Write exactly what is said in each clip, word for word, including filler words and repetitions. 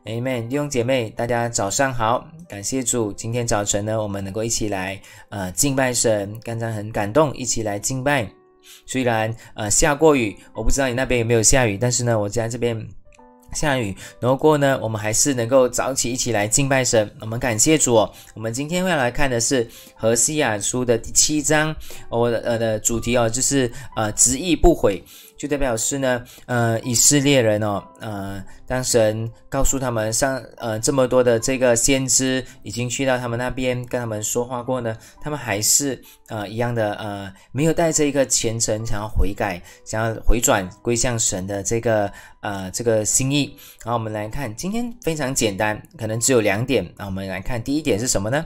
Amen， 弟兄姐妹，大家早上好，感谢主，今天早晨呢，我们能够一起来呃敬拜神，刚才很感动，一起来敬拜。虽然呃下过雨，我不知道你那边有没有下雨，但是呢，我在这边下雨，然后过呢，我们还是能够早起一起来敬拜神。我们感谢主哦。我们今天要来看的是何西阿书的第七章，我的呃的主题哦，就是呃执意不悔。就代表是呢，呃，以色列人哦，呃，当神告诉他们上，呃，这么多的这个先知已经去到他们那边跟他们说话过呢，他们还是呃一样的呃，没有带着一个虔诚想要悔改、想要回转归向神的这个呃这个心意。然后我们来看，今天非常简单，可能只有两点。那我们来看第一点是什么呢？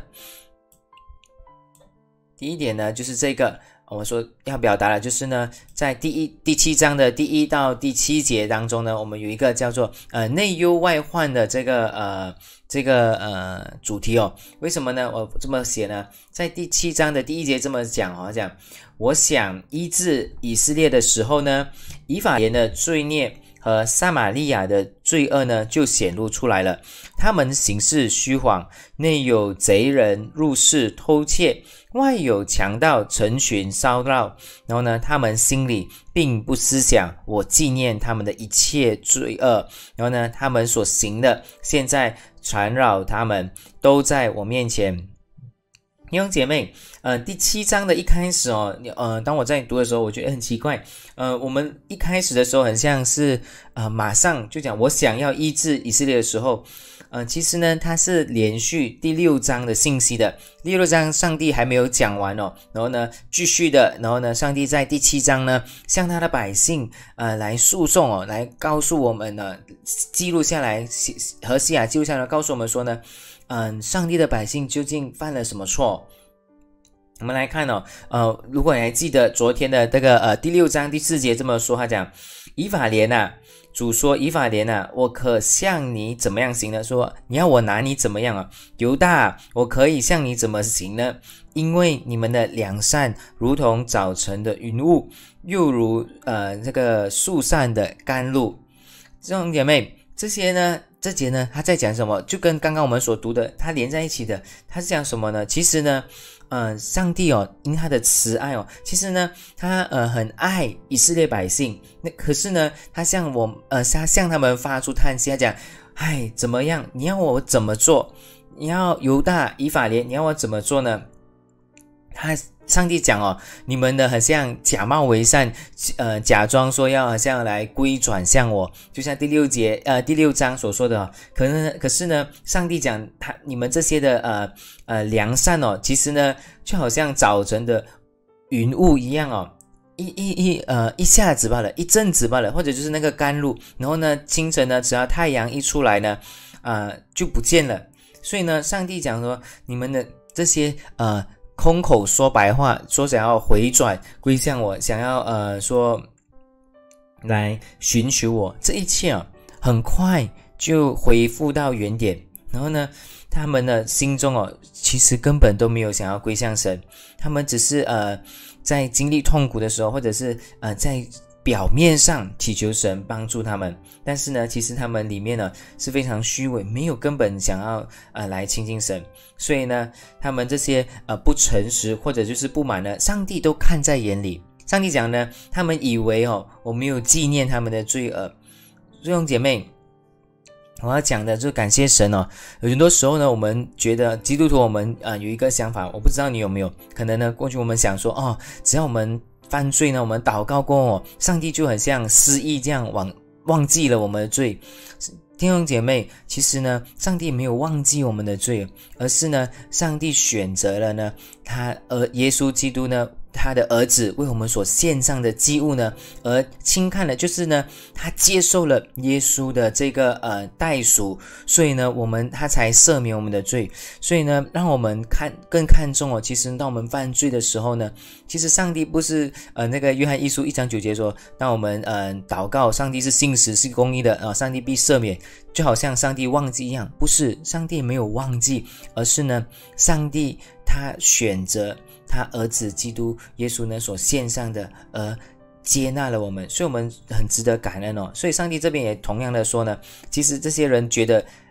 第一点呢，就是这个。我说要表达的就是呢，在第一第七章的第一到第七节当中呢，我们有一个叫做呃内忧外患的这个呃这个呃主题哦。为什么呢？我这么写呢？在第七章的第一节这么讲哦，讲我想医治以色列的时候呢，以法莲的罪孽和撒玛利亚的罪恶呢，就显露出来了。他们行事虚谎，内有贼人入室偷窃，外有强盗成群骚扰。然后呢，他们心里并不思想我纪念他们的一切罪恶。然后呢，他们所行的，现在缠绕他们，都在我面前。弟兄姐妹，呃，第七章的一开始哦，呃，当我在读的时候，我觉得很奇怪，呃，我们一开始的时候很像是，呃，马上就讲我想要医治以色列的时候，呃，其实呢，它是连续第六章的信息的，第六章上帝还没有讲完哦，然后呢，继续的，然后呢，上帝在第七章呢，向他的百姓，呃，来诉讼哦，来告诉我们呢，记录下来，何西阿记录下来，告诉我们说呢。嗯，上帝的百姓究竟犯了什么错？我们来看哦，呃，如果你还记得昨天的这个呃第六章第四节这么说，他讲以法莲啊，主说以法莲啊，我可向你怎么样行呢？说你要我拿你怎么样啊？犹大，我可以向你怎么行呢？因为你们的良善如同早晨的云雾，又如呃这个树上的甘露。弟兄姐妹，这些呢？这节呢，他在讲什么？就跟刚刚我们所读的，他连在一起的。他是讲什么呢？其实呢，呃，上帝哦，因他的慈爱哦，其实呢，他呃很爱以色列百姓。那可是呢，他向我呃，他向他们发出叹息，他讲：“哎，怎么样？你要我怎么做？你要犹大以法莲，你要我怎么做呢？”他。上帝讲哦，你们呢很像假冒为善，呃，假装说要好像来归转向我，就像第六节呃第六章所说的哦，可能可是呢，上帝讲他你们这些的呃呃良善哦，其实呢就好像早晨的云雾一样哦，一一一呃一下子罢了，一阵子罢了，或者就是那个甘露，然后呢清晨呢只要太阳一出来呢，呃就不见了。所以呢，上帝讲说你们的这些呃。空口说白话，说想要回转归向我，想要呃说来寻求我，这一切啊，很快就恢复到原点。然后呢，他们的心中哦，其实根本都没有想要归向神，他们只是呃在经历痛苦的时候，或者是呃在表面上祈求神帮助他们，但是呢，其实他们里面呢是非常虚伪，没有根本想要呃来亲近神，所以呢，他们这些呃不诚实或者就是不满呢，上帝都看在眼里。上帝讲呢，他们以为哦，我没有纪念他们的罪恶。弟兄姐妹，我要讲的就感谢神哦。有很多时候呢，我们觉得基督徒我们呃有一个想法，我不知道你有没有，可能呢过去我们想说哦，只要我们犯罪呢，我们祷告过哦，上帝就很像失忆这样忘忘记了我们的罪。弟兄姐妹，其实呢，上帝没有忘记我们的罪，而是呢，上帝选择了呢，他而耶稣基督呢，他的儿子为我们所献上的祭物呢，而轻看了，就是呢，他接受了耶稣的这个呃代赎，所以呢，我们他才赦免我们的罪，所以呢，让我们看更看重哦。其实当我们犯罪的时候呢，其实上帝不是呃那个约翰一书一章九节说，当我们呃祷告，上帝是信实是公义的啊、呃，上帝必赦免，就好像上帝忘记一样，不是上帝没有忘记，而是呢，上帝他选择。他儿子基督耶稣呢所献上的，而接纳了我们，所以我们很值得感恩哦。所以上帝这边也同样的说呢，其实这些人觉得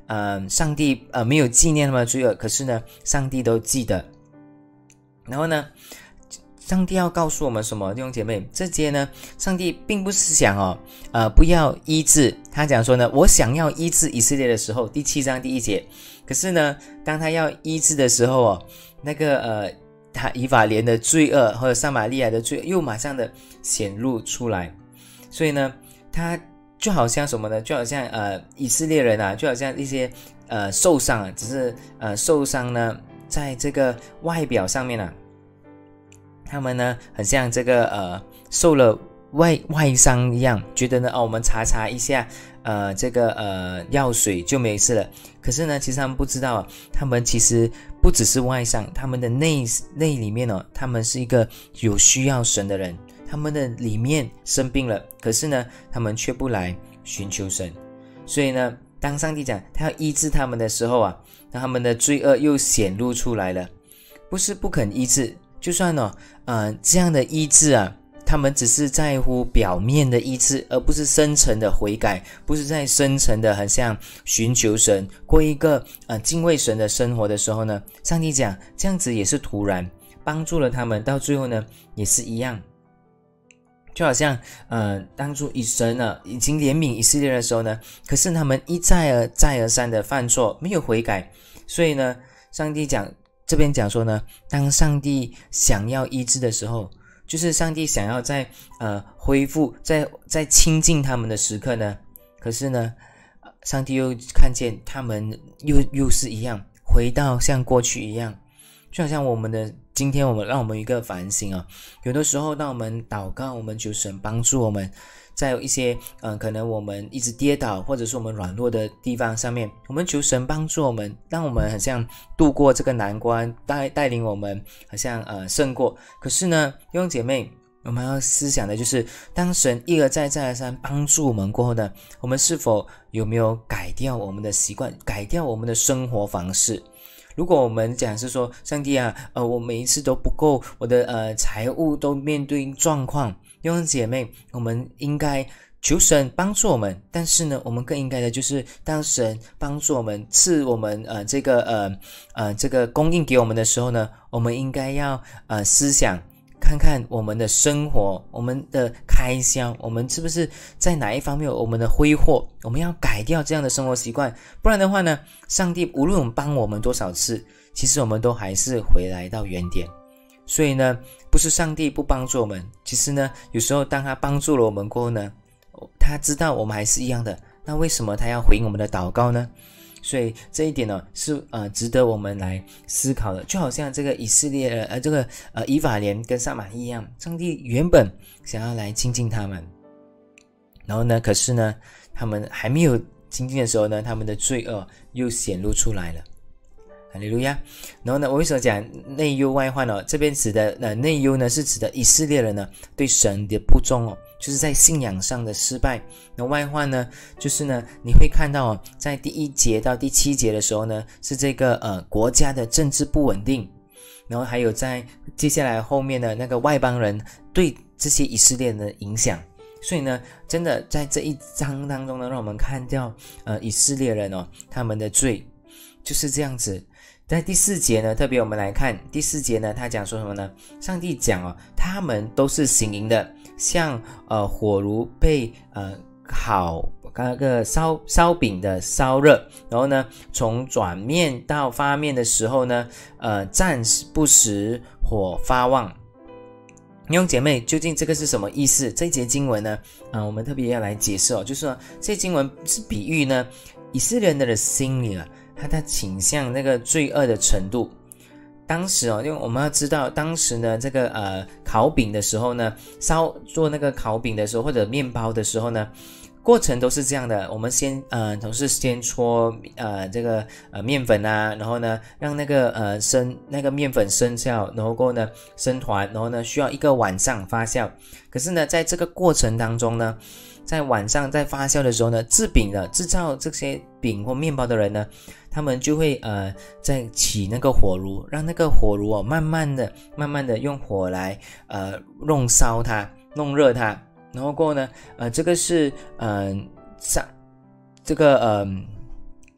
呃，上帝呃没有纪念他们的罪恶，可是呢，上帝都记得。然后呢，上帝要告诉我们什么，弟兄姐妹？这些呢，上帝并不是想哦，呃，不要医治。他讲说呢，我想要医治以色列的时候，第七章第一节。可是呢，当他要医治的时候哦，那个呃，他以法莲的罪恶或者撒玛利亚的罪恶又马上的显露出来。所以呢，他就好像什么呢？就好像呃，以色列人啊，就好像一些呃受伤啊，只是呃受伤呢。在这个外表上面啊，他们呢很像这个呃受了外外伤一样，觉得呢哦我们擦擦一下呃这个呃药水就没事了。可是呢，其实他们不知道，他们其实不只是外伤，他们的内内里面哦，他们是一个有需要神的人，他们的里面生病了，可是呢，他们却不来寻求神，所以呢。当上帝讲他要医治他们的时候啊，那他们的罪恶又显露出来了。不是不肯医治，就算哦，呃，这样的医治啊，他们只是在乎表面的医治，而不是深层的悔改，不是在深层的很像寻求神，过一个呃敬畏神的生活的时候呢，上帝讲这样子也是徒然，帮助了他们，到最后呢也是一样。就好像呃，当初以神呢已经怜悯以色列的时候呢，可是他们一再而再而三的犯错，没有悔改，所以呢，上帝讲这边讲说呢，当上帝想要医治的时候，就是上帝想要在呃恢复、在在亲近他们的时刻呢，可是呢，上帝又看见他们又又是一样，回到像过去一样，就好像我们的。今天我们让我们一个反省啊，有的时候当我们祷告，我们求神帮助我们，在有一些呃可能我们一直跌倒，或者是我们软弱的地方上面，我们求神帮助我们，让我们好像度过这个难关，带带领我们好像呃胜过。可是呢，弟兄姐妹，我们要思想的就是，当神一而再再而三帮助我们过后呢，我们是否有没有改掉我们的习惯，改掉我们的生活方式？如果我们讲是说，上帝啊，呃，我每一次都不够，我的呃财务都面对状况，弟兄姐妹，我们应该求神帮助我们，但是呢，我们更应该的就是当神帮助我们，赐我们呃这个呃呃这个供应给我们的时候呢，我们应该要呃思想。看看我们的生活，我们的开销，我们是不是在哪一方面有我们的挥霍，我们要改掉这样的生活习惯，不然的话呢，上帝无论我们帮我们多少次，其实我们都还是回来到原点。所以呢，不是上帝不帮助我们，其实呢，有时候当他帮助了我们过后呢，他知道我们还是一样的，那为什么他要回应我们的祷告呢？所以这一点呢，是呃值得我们来思考的。就好像这个以色列呃这个呃以法莲跟撒玛利一样，上帝原本想要来亲近他们，然后呢，可是呢，他们还没有亲近的时候呢，他们的罪恶又显露出来了。哈利路亚。然后呢，我为什么讲内忧外患呢？这边指的呃内忧呢，是指的以色列人呢对神的不忠哦，就是在信仰上的失败。那外患呢，就是呢你会看到哦，在第一节到第七节的时候呢，是这个呃国家的政治不稳定，然后还有在接下来后面的那个外邦人对这些以色列人的影响。所以呢，真的在这一章当中呢，让我们看到呃以色列人哦他们的罪就是这样子。在第四节呢，特别我们来看第四节呢，他讲说什么呢？上帝讲哦，他们都是行淫的，像呃火炉被呃烤那个烧烧饼的烧热，然后呢，从转面到发面的时候呢，呃暂时不时火发旺。弟兄姐妹，究竟这个是什么意思？这一节经文呢，啊、呃，我们特别要来解释哦，就是说这经文是比喻呢，以色列人的心里啊。他在倾向那个罪恶的程度。当时哦，因为我们要知道，当时呢，这个呃烤饼的时候呢，烧做那个烤饼的时候，或者面包的时候呢，过程都是这样的。我们先呃，都是先搓呃这个呃面粉啊，然后呢，让那个呃生那个面粉生效，然后过后呢生团，然后呢需要一个晚上发酵。可是呢，在这个过程当中呢，在晚上在发酵的时候呢，制饼的制造这些饼或面包的人呢，他们就会呃在起那个火炉，让那个火炉哦慢慢的慢慢的用火来呃弄烧它，弄热它，然后过后呢呃这个是呃上这个呃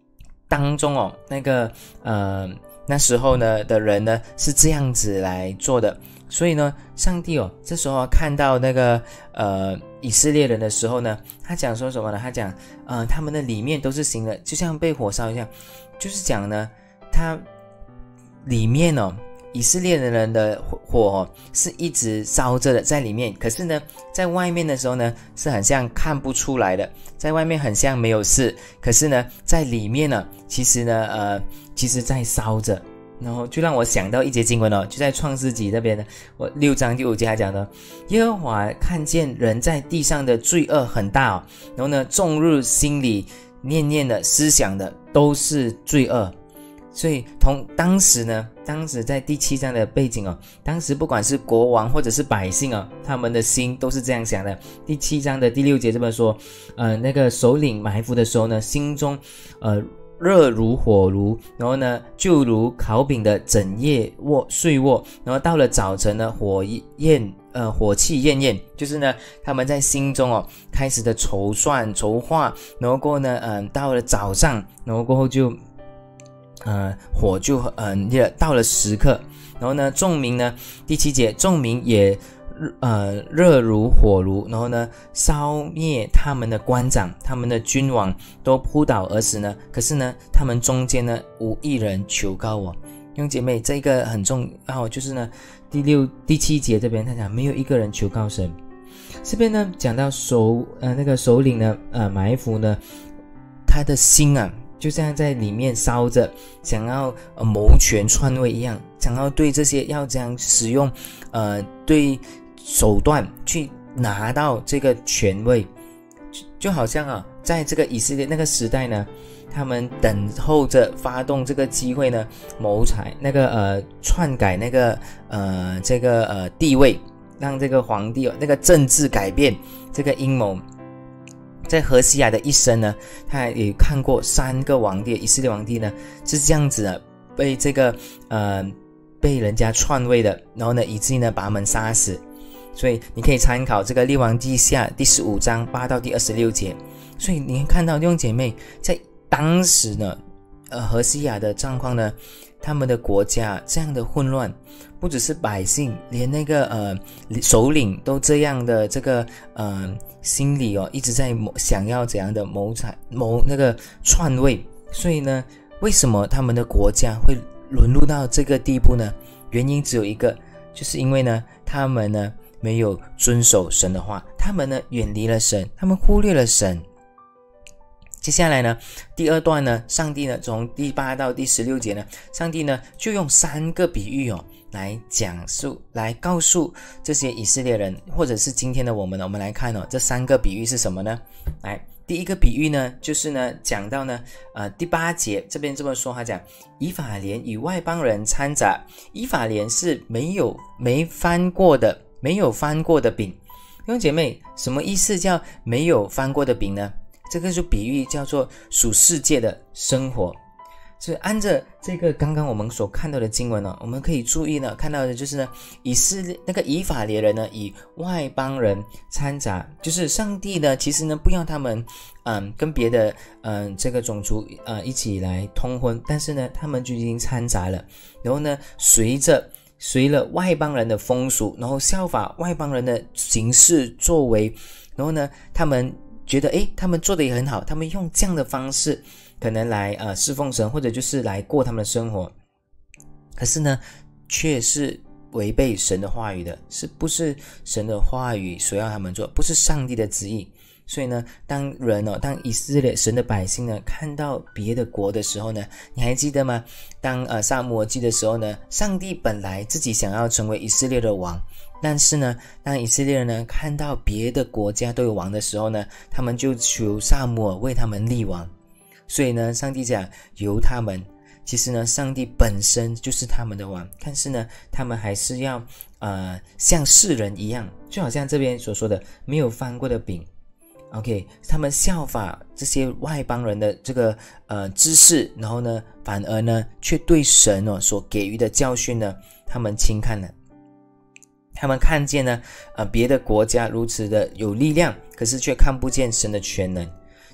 当中哦，那个呃那时候呢的人呢是这样子来做的，所以呢，上帝哦这时候看到那个呃以色列人的时候呢，他讲说什么呢？他讲呃他们的里面都是新的，就像被火烧一样，就是讲呢，他里面哦。以色列人的火哦是一直烧着的在里面，可是呢在外面的时候呢是很像看不出来的，在外面很像没有事，可是呢在里面呢其实呢呃其实在烧着。然后就让我想到一节经文哦，就在创世纪这边呢，我六章第五节他讲的，耶和华看见人在地上的罪恶很大哦，然后呢终日心里念念的思想的都是罪恶。所以同当时呢，当时在第七章的背景哦，当时不管是国王或者是百姓哦，他们的心都是这样想的。第七章的第六节这么说，呃，那个首领埋伏的时候呢，心中呃热如火炉，然后呢就如烤饼的整夜卧睡卧，然后到了早晨呢，火焰呃火气焰焰，就是呢他们在心中哦开始的筹算筹划，然后过后呢，嗯、呃，到了早上，然后过后就。呃，火就嗯热、呃，到了时刻，然后呢，众民呢，第七节，众民也呃热如火炉，然后呢，烧灭他们的官长，他们的君王都扑倒而死呢。可是呢，他们中间呢，无一人求告我。弟兄姐妹，这个很重要，就是呢，第六、第七节这边他讲，没有一个人求告神。这边呢，讲到首呃那个首领呢，呃埋伏呢，他的心啊。就像在里面烧着，想要、呃、谋权篡位一样，想要对这些要这样使用，呃，对手段去拿到这个权位，就, 就好像啊，在这个以色列那个时代呢，他们等候着发动这个机会呢，谋财那个呃篡改那个呃这个呃地位，让这个皇帝那个政治改变这个阴谋。在何西亚的一生呢，他也看过三个皇帝，以色列皇帝呢是这样子的，被这个呃被人家篡位的，然后呢以至于呢把他们杀死。所以你可以参考这个列王记下第十五章八到第二十六节。所以你看到弟兄姐妹，在当时呢，呃何西亚的状况呢，他们的国家这样的混乱，不只是百姓，连那个呃首领都这样的这个呃心里哦一直在想要怎样的谋财谋那个篡位。所以呢，为什么他们的国家会沦落到这个地步呢？原因只有一个，就是因为呢他们呢没有遵守神的话，他们呢远离了神，他们忽略了神。接下来呢，第二段呢，上帝呢从第八到第十六节呢，上帝呢就用三个比喻哦来讲述，来告诉这些以色列人，或者是今天的我们呢，我们来看哦，这三个比喻是什么呢？来，第一个比喻呢，就是呢讲到呢，呃第八节这边这么说，他讲以法莲与外邦人掺杂，以法莲是没有没翻过的，没有翻过的饼。弟兄姐妹，什么意思叫没有翻过的饼呢？这个就比喻叫做属世界的生活。所以按着这个刚刚我们所看到的经文呢，我们可以注意呢，看到的就是呢，以色列那个以法莲人呢，以外邦人掺杂，就是上帝呢，其实呢不要他们，嗯，跟别的嗯这个种族呃一起来通婚，但是呢，他们就已经掺杂了，然后呢，随着随了外邦人的风俗，然后效法外邦人的行事作为，然后呢，他们觉得诶他们做的也很好，他们用这样的方式可能来呃侍奉神，或者就是来过他们的生活，可是呢却是违背神的话语的，是不是神的话语所要他们做，不是上帝的旨意。所以呢，当人哦，当以色列神的百姓呢看到别的国的时候呢，你还记得吗？当呃撒母耳记的时候呢，上帝本来自己想要成为以色列的王，但是呢，当以色列人呢看到别的国家都有王的时候呢，他们就求撒母耳为他们立王。所以呢，上帝讲由他们，其实呢，上帝本身就是他们的王，但是呢，他们还是要呃像世人一样，就好像这边所说的没有翻过的饼。OK， 他们效法这些外邦人的这个呃知识，然后呢，反而呢，却对神哦所给予的教训呢，他们轻看了。他们看见呢，呃，别的国家如此的有力量，可是却看不见神的全能。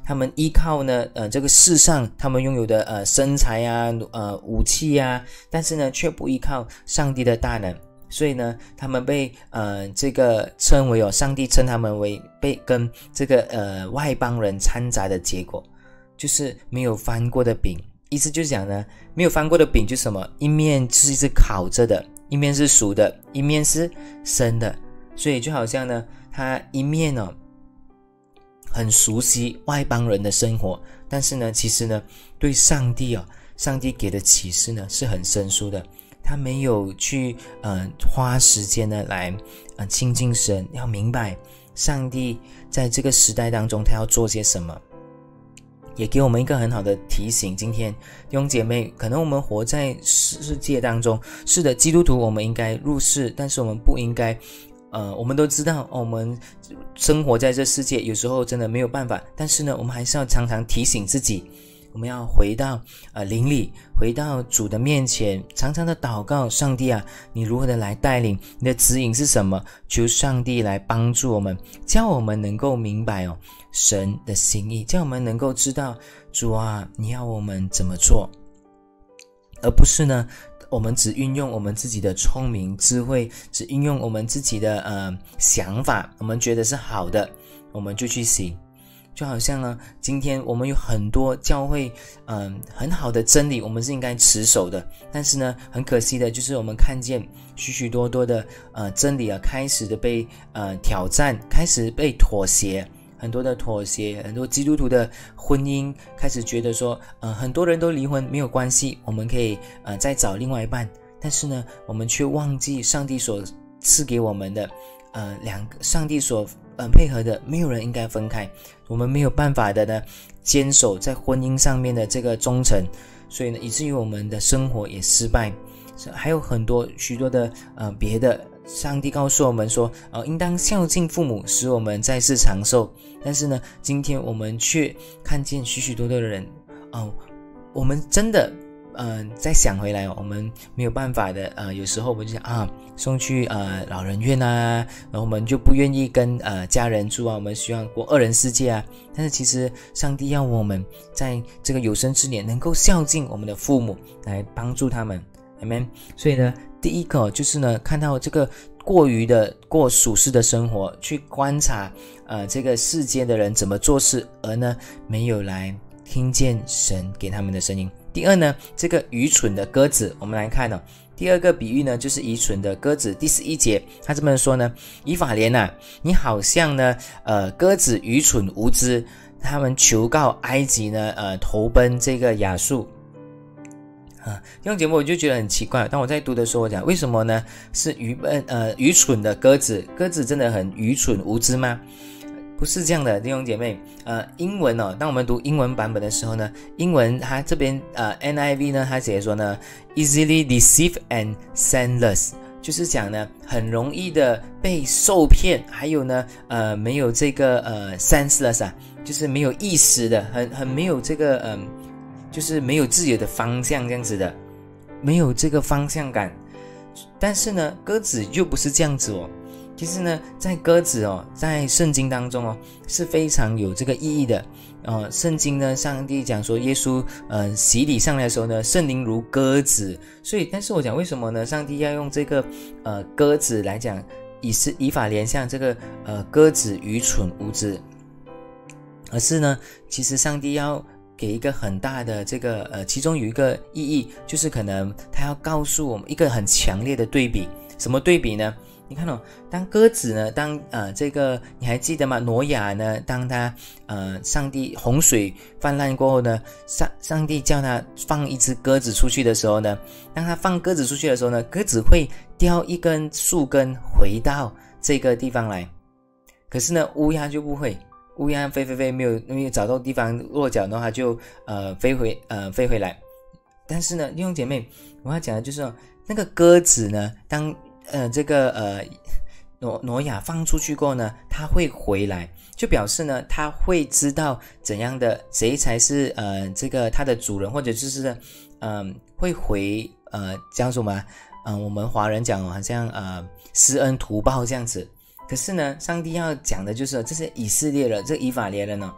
他们依靠呢呃这个世上他们拥有的呃身材啊呃武器啊，但是呢却不依靠上帝的大能，所以呢他们被呃这个称为哦，上帝称他们为被跟这个呃外邦人掺杂的结果，就是没有翻过的饼。意思就是讲呢，没有翻过的饼就是什么，一面是是烤着的，一面是熟的，一面是生的，所以就好像呢他一面哦很熟悉外邦人的生活，但是呢其实呢对上帝哦，上帝给的启示呢是很生疏的，他没有去呃花时间呢来呃亲近神，要明白上帝在这个时代当中他要做些什么，也给我们一个很好的提醒。今天弟兄姐妹，可能我们活在世界当中，是的，基督徒我们应该入世，但是我们不应该呃，我们都知道、哦、我们生活在这世界有时候真的没有办法，但是呢我们还是要常常提醒自己，我们要回到呃灵里，回到主的面前，常常的祷告，上帝啊，你如何的来带领，你的指引是什么，求上帝来帮助我们，叫我们能够明白哦神的心意，叫我们能够知道主啊你要我们怎么做，而不是呢我们只运用我们自己的聪明智慧，只运用我们自己的呃想法，我们觉得是好的我们就去行。就好像呢今天我们有很多教会嗯、呃、很好的真理我们是应该持守的，但是呢很可惜的就是我们看见许许多多的呃真理啊开始的被呃挑战，开始被妥协，很多的妥协，很多基督徒的婚姻开始觉得说呃很多人都离婚没有关系，我们可以呃再找另外一半，但是呢我们却忘记上帝所赐给我们的呃两个上帝所呃配合的，没有人应该分开，我们没有办法的呢坚守在婚姻上面的这个忠诚，所以呢以至于我们的生活也失败，还有很多许多的呃别的，上帝告诉我们说呃应当孝敬父母，使我们在世长寿，但是呢今天我们却看见许许多多的人呃我们真的呃再想回来、哦、我们没有办法的呃有时候我们就想啊送去呃老人院啊，然后我们就不愿意跟呃家人住啊，我们希望过二人世界啊，但是其实上帝要我们在这个有生之年能够孝敬我们的父母，来帮助他们 Amen。 所以呢第一个就是呢看到这个过于的过属世的生活，去观察呃这个世界的人怎么做事，而呢没有来听见神给他们的声音。第二呢这个愚蠢的鸽子，我们来看哦，第二个比喻呢就是愚蠢的鸽子。第十一节他这么说呢，以法莲啊，你好像呢呃鸽子愚蠢无知，他们求告埃及呢呃投奔这个亚述啊，这种节目我就觉得很奇怪，当我在读的时候我讲为什么呢是愚笨呃愚蠢的鸽子，鸽子真的很愚蠢无知吗？不是这样的弟兄姐妹，呃，英文哦，当我们读英文版本的时候呢，英文它这边呃 N I V 呢，它写说呢 easily deceived and senseless， 就是讲呢很容易的被受骗，还有呢呃没有这个呃 senseless 啊，就是没有意识的，很很没有这个嗯、呃，就是没有自己的方向这样子的，没有这个方向感。但是呢鸽子就不是这样子哦。其实呢在鸽子哦在圣经当中哦是非常有这个意义的呃，圣经呢上帝讲说耶稣呃洗礼上来的时候呢圣灵如鸽子，所以但是我讲为什么呢上帝要用这个呃鸽子来讲以是以法莲像这个呃鸽子愚蠢无知，而是呢其实上帝要给一个很大的这个呃其中有一个意义，就是可能他要告诉我们一个很强烈的对比。什么对比呢？你看哦，当鸽子呢，当呃这个你还记得吗？挪亚呢，当他呃上帝洪水泛滥过后呢，上上帝叫他放一只鸽子出去的时候呢，当他放鸽子出去的时候呢，鸽子会叼一根树根回到这个地方来，可是呢乌鸦就不会，乌鸦飞飞飞没有没有找到地方落脚的话就呃飞回呃飞回来。但是呢弟兄姐妹，我要讲的就是说那个鸽子呢，当呃，这个呃，挪挪亚放出去过后呢，他会回来，就表示呢，他会知道怎样的谁才是呃这个他的主人，或者就是嗯、呃、会回呃叫什么嗯、呃、我们华人讲好像呃施恩图报这样子。可是呢，上帝要讲的就是这些以色列人，这以法莲人呢、哦，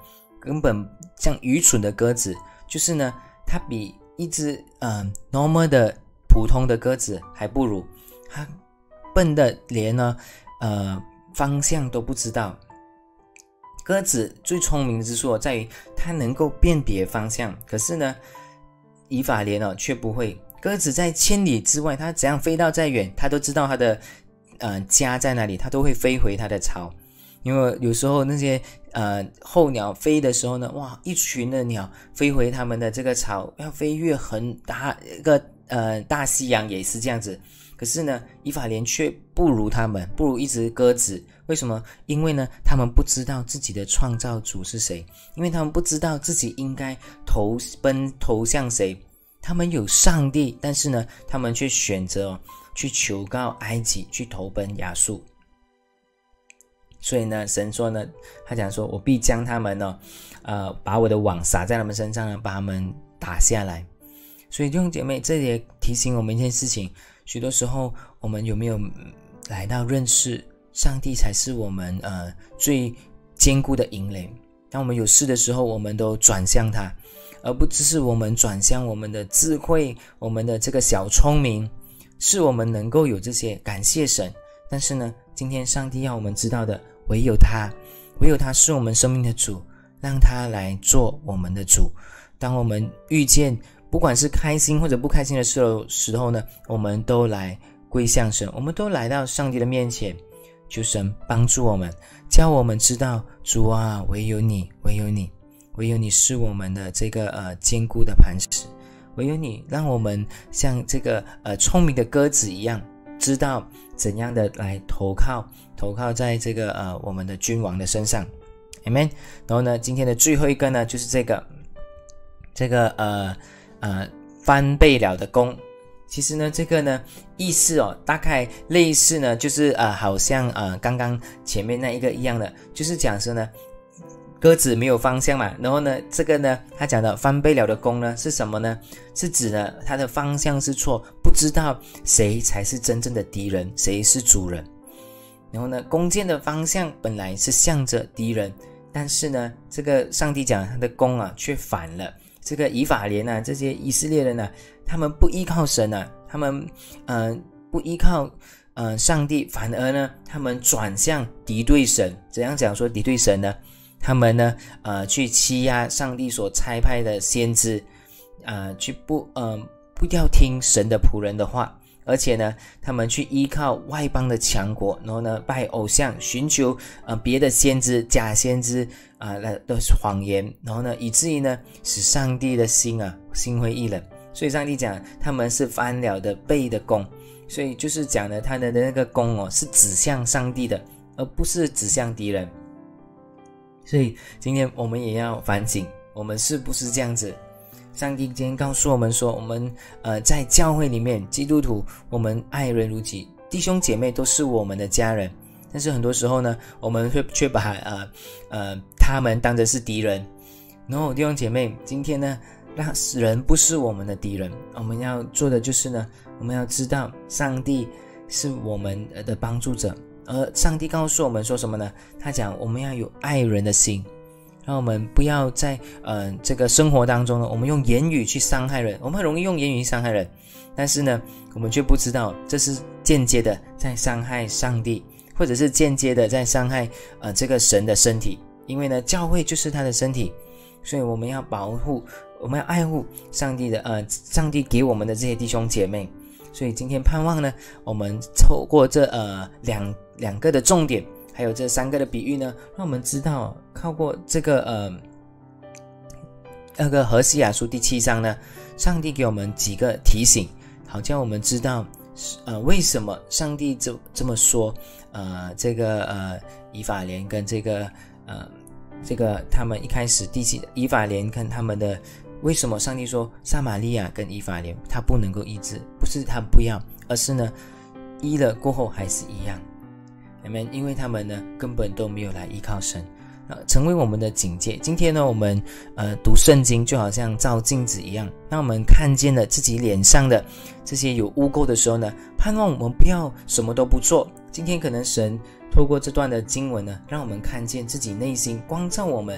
根本像愚蠢的鸽子，就是呢，它比一只呃 normal 的普通的鸽子还不如，它笨的连呢呃方向都不知道。鸽子最聪明之处在于它能够辨别方向，可是呢，以法莲哦却不会。鸽子在千里之外，它怎样飞到再远，它都知道它的呃家在哪里，它都会飞回它的巢。因为有时候那些呃候鸟飞的时候呢，哇，一群的鸟飞回它们的这个巢，要飞越很大一个呃大西洋也是这样子。可是呢，以法莲却不如他们，不如一只鸽子。为什么？因为呢，他们不知道自己的创造主是谁，因为他们不知道自己应该投奔投向谁。他们有上帝，但是呢，他们却选择、哦、去求告埃及，去投奔亚述。所以呢，神说呢，他讲说，我必将他们呢、哦，呃，把我的网撒在他们身上呢，把他们打下来。所以弟兄姐妹，这也提醒我们一件事情：许多时候，我们有没有来到认识上帝才是我们呃最坚固的营垒？当我们有事的时候，我们都转向他。而不只是我们转向我们的智慧，我们的这个小聪明，是我们能够有这些，感谢神。但是呢，今天上帝要我们知道的，唯有他，唯有他是我们生命的主，让他来做我们的主。当我们遇见不管是开心或者不开心的时候时候呢，我们都来归向神，我们都来到上帝的面前，求神帮助我们，教我们知道，主啊，唯有你，唯有你。唯有你是我们的这个呃坚固的磐石，唯有你让我们像这个呃聪明的鸽子一样，知道怎样的来投靠，投靠在这个呃我们的君王的身上 ，Amen。然后呢，今天的最后一个呢，就是这个这个呃呃翻倍了的弓。其实呢，这个呢意思哦，大概类似呢，就是呃好像呃刚刚前面那一个一样的，就是讲说呢。鸽子没有方向嘛，然后呢，这个呢，他讲的翻倍了的弓呢是什么呢？是指呢，它的方向是错，不知道谁才是真正的敌人，谁是主人。然后呢，弓箭的方向本来是向着敌人，但是呢，这个上帝讲他的弓啊却反了。这个以法莲啊，这些以色列人啊，他们不依靠神啊，他们呃不依靠呃上帝，反而呢，他们转向敌对神。怎样讲说敌对神呢？他们呢，呃，去欺压上帝所差派的先知，呃，去不，呃，不要听神的仆人的话，而且呢，他们去依靠外邦的强国，然后呢，拜偶像，寻求呃别的先知、假先知啊，来、呃、都是谎言，然后呢，以至于呢，使上帝的心啊心灰意冷。所以上帝讲他们是翻了的背的弓，所以就是讲呢，他的那个弓哦是指向上帝的，而不是指向敌人。所以今天我们也要反省，我们是不是这样子？上帝今天告诉我们说，我们呃在教会里面，基督徒我们爱人如己，弟兄姐妹都是我们的家人。但是很多时候呢，我们会却把呃呃他们当成是敌人。然后弟兄姐妹，今天呢，让人不是我们的敌人，我们要做的就是呢，我们要知道上帝是我们的帮助者。而上帝告诉我们说什么呢？他讲我们要有爱人的心，让我们不要在呃这个生活当中呢，我们用言语去伤害人。我们很容易用言语去伤害人，但是呢，我们却不知道这是间接的在伤害上帝，或者是间接的在伤害呃这个神的身体。因为呢，教会就是他的身体，所以我们要保护，我们要爱护上帝的呃上帝给我们的这些弟兄姐妹。所以今天盼望呢，我们透过这呃两两个的重点，还有这三个的比喻呢，让我们知道，靠过这个呃那个何西阿书第七章呢，上帝给我们几个提醒，好叫我们知道呃为什么上帝这这么说，呃这个呃以法莲跟这个呃这个他们一开始第七以法莲跟他们的。为什么上帝说撒玛利亚跟以法莲他不能够医治？不是他不要，而是呢医了过后还是一样。Amen， 因为他们呢根本都没有来依靠神，成为我们的警戒。今天呢我们呃读圣经就好像照镜子一样，当我们看见了自己脸上的这些有污垢的时候呢，盼望我们不要什么都不做。今天可能神透过这段的经文呢，让我们看见自己内心，光照我们，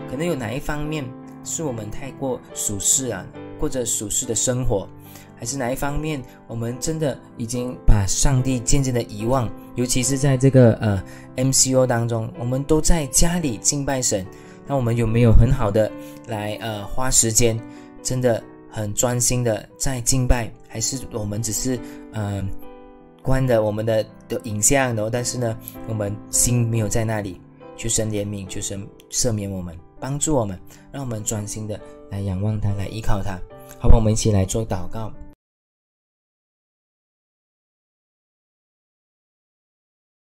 可能有哪一方面是我们太过属世啊，过着属世的生活，还是哪一方面我们真的已经把上帝渐渐的遗忘，尤其是在这个呃 M C O 当中，我们都在家里敬拜神，那我们有没有很好的来呃花时间，真的很专心的在敬拜，还是我们只是呃关了我们的的影像，然后但是呢我们心没有在那里？求神怜悯，求神赦免我们，帮助我们，让我们专心的来仰望他，来依靠他。好吧，我们一起来做祷告。